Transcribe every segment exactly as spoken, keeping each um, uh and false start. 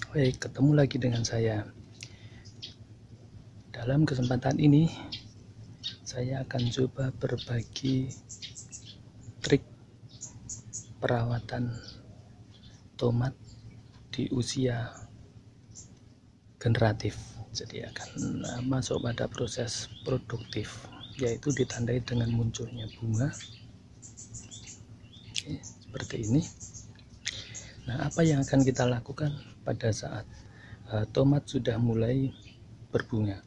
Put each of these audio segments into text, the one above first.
Baik, ketemu lagi dengan saya. Dalam kesempatan ini, saya akan coba berbagi trik perawatan tomat di usia generatif. Jadi akan masuk pada proses produktif, yaitu ditandai dengan munculnya bunga. Oke, seperti ini. Nah, apa yang akan kita lakukan pada saat uh, tomat sudah mulai berbunga?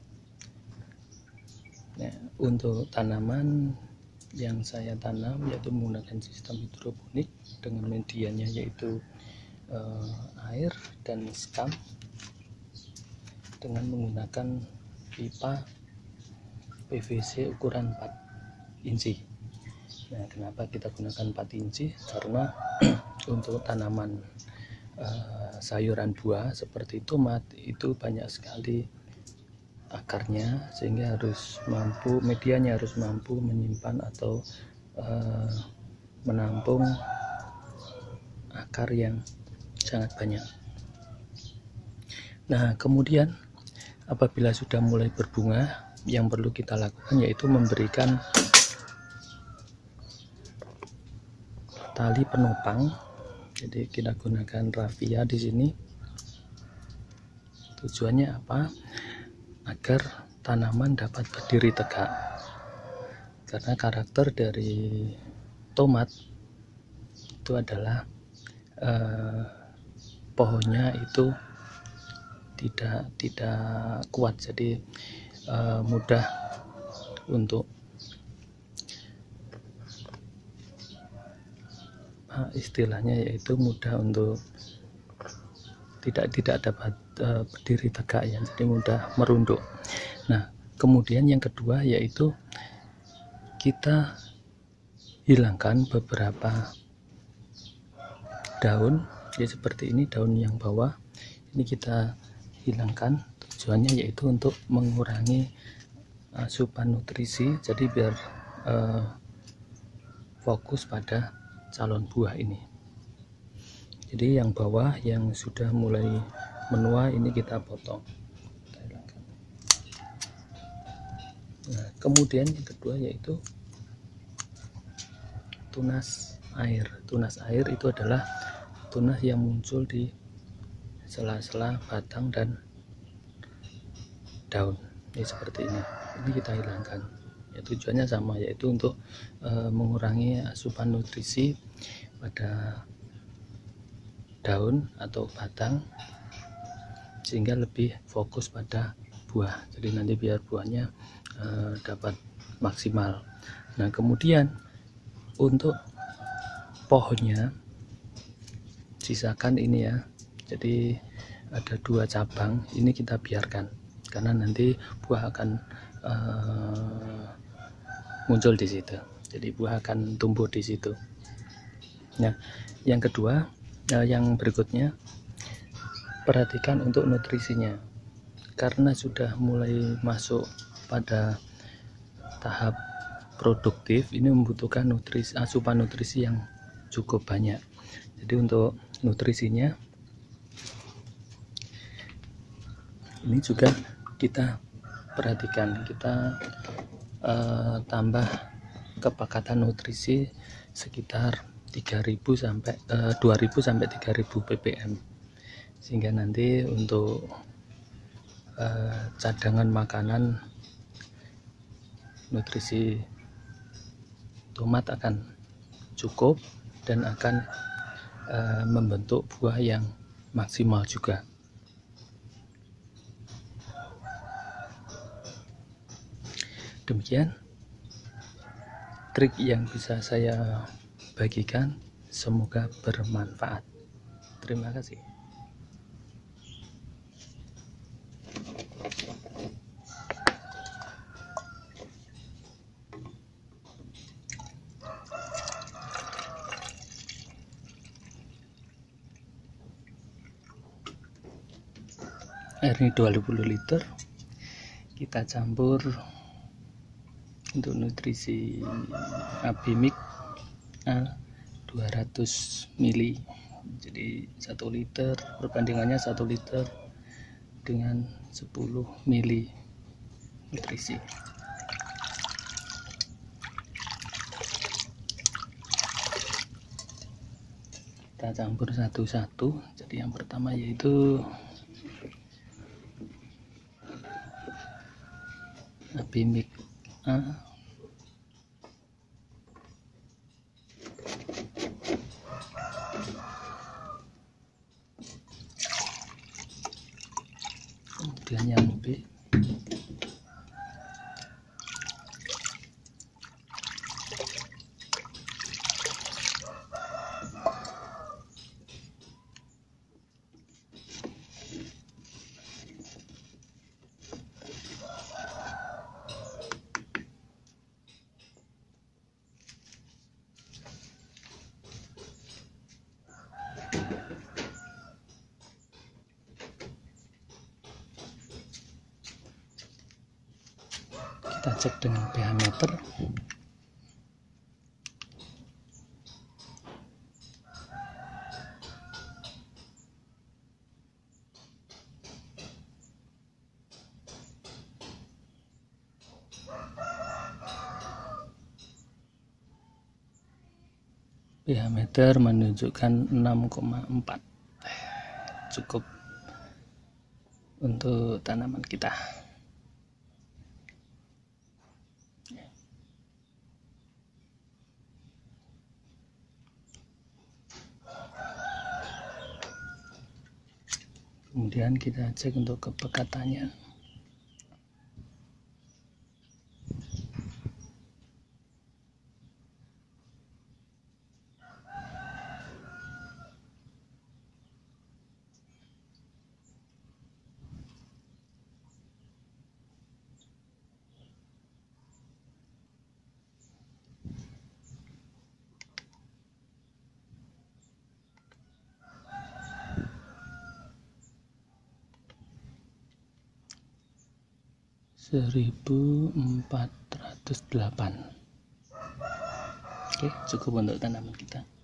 Nah, untuk tanaman yang saya tanam yaitu menggunakan sistem hidroponik dengan medianya yaitu uh, air dan sekam dengan menggunakan pipa P V C ukuran empat inci. Nah, kenapa kita gunakan empat inci? Karena untuk tanaman uh, sayuran buah seperti tomat itu banyak sekali akarnya, sehingga harus mampu medianya harus mampu menyimpan atau uh, menampung akar yang sangat banyak. Nah, kemudian apabila sudah mulai berbunga, yang perlu kita lakukan yaitu memberikan tali penopang. Jadi kita gunakan raffia di sini. Tujuannya apa? Agar tanaman dapat berdiri tegak. Karena karakter dari tomat itu adalah eh, pohonnya itu tidak tidak kuat, jadi eh, mudah untuk istilahnya yaitu mudah untuk tidak tidak dapat uh, berdiri tegak ya, jadi mudah merunduk. Nah, kemudian yang kedua yaitu kita hilangkan beberapa daun ya, seperti ini daun yang bawah ini kita hilangkan. Tujuannya yaitu untuk mengurangi asupan nutrisi, jadi biar uh, fokus pada calon buah ini. Jadi yang bawah yang sudah mulai menua ini kita potong. Nah, kemudian yang kedua yaitu tunas air. Tunas air itu adalah tunas yang muncul di sela-sela batang dan daun. Ini seperti ini. Ini kita hilangkan. Ya, tujuannya sama, yaitu untuk e, mengurangi asupan nutrisi pada daun atau batang sehingga lebih fokus pada buah. Jadi nanti biar buahnya e, dapat maksimal. Nah, kemudian untuk pohonnya sisakan ini ya. Jadi ada dua cabang, ini kita biarkan karena nanti buah akan e, muncul di situ. Jadi buah akan tumbuh di situ. Nah, yang kedua, eh, yang berikutnya, perhatikan untuk nutrisinya. Karena sudah mulai masuk pada tahap produktif, ini membutuhkan nutrisi, asupan nutrisi yang cukup banyak. Jadi untuk nutrisinya, ini juga kita perhatikan, kita Uh, tambah kepekatan nutrisi sekitar tiga ribu sampai uh, dua ribu sampai tiga ribu ppm, sehingga nanti untuk uh, cadangan makanan nutrisi tomat akan cukup dan akan uh, membentuk buah yang maksimal juga. Demikian trik yang bisa saya bagikan, semoga bermanfaat. Terima kasih. Air ini dua puluh liter, kita campur untuk nutrisi Abimik A dua ratus mililiter Jadi satu liter perbandingannya satu liter dengan sepuluh mili nutrisi. Kita campur satu-satu. Jadi yang pertama yaitu Abimik A, kemudian yang B, kita cek dengan pH meter. pH meter menunjukkan enam koma empat, cukup untuk tanaman kita. Kemudian kita cek untuk kepekatannya. seribu empat ratus delapan. Oke, cukup untuk tanaman kita.